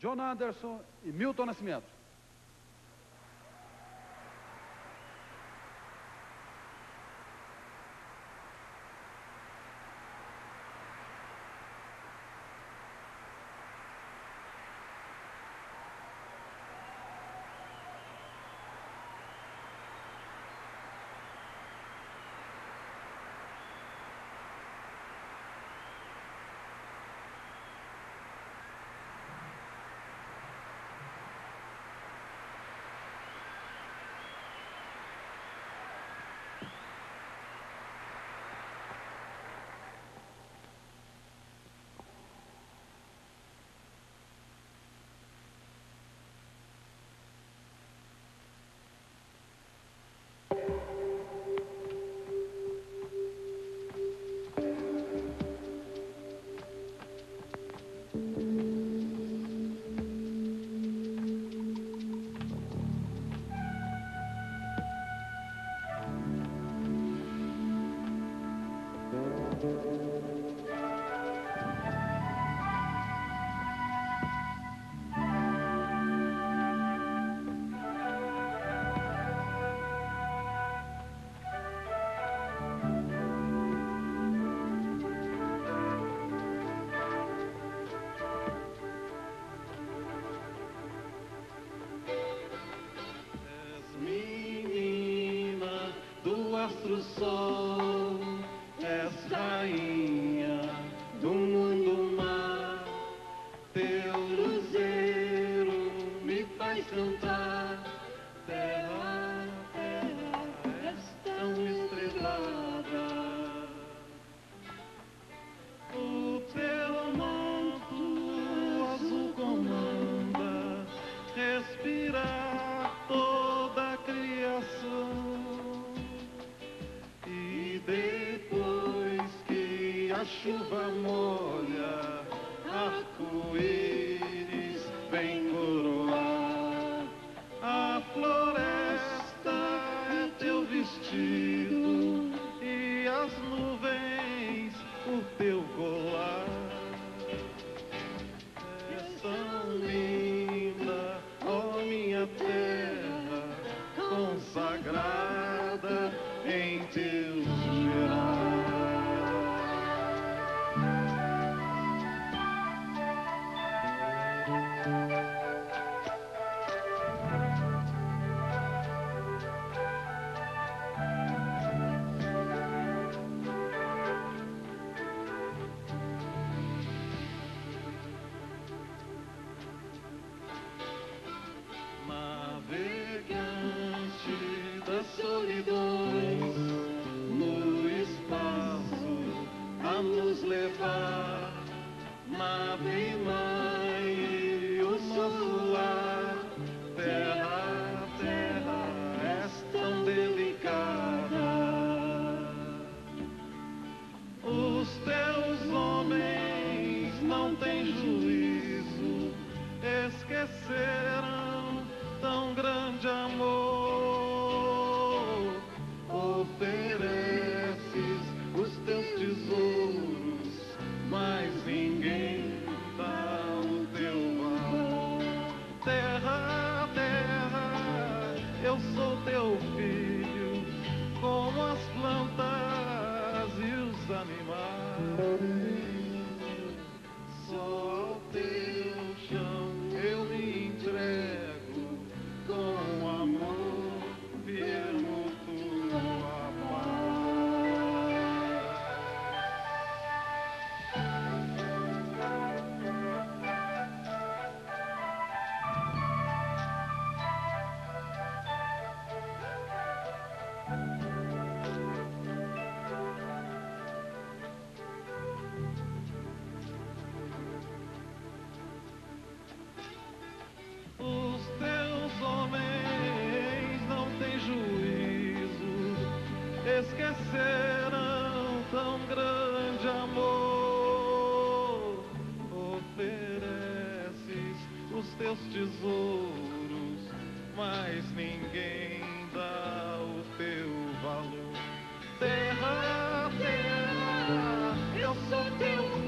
John Anderson e Milton Nascimento. Do sol, és rainha do mundo mar, teu luzeiro me faz cantar. Terra, terra, és tão estrelada. O teu manto azul comanda respirar toda a criação. Depois que a chuva molha, arco-íris vem coroar. A floresta é teu vestido e as nuvens o teu colar. És tão linda, ó minha terra, consagrada em teus gerais. Navegante das solidões, no espaço a nos levar, nave mãe, o nosso lar. Terra, terra, és tão delicada. Os teus homens não têm juízo, esqueceram tão grande amor. Ofereces os teus tesouros, mas ninguém dá o teu valor. Terra, terra, eu sou teu filho, como as plantas e os animais. Só ao teu chão eu me entrego, com amor firmo tua paz. Os teus homens não têm juízo, esqueceram tão grande amor. Ofereces os teus tesouros, mas ninguém dá o teu valor. Terra, terra, eu sou teu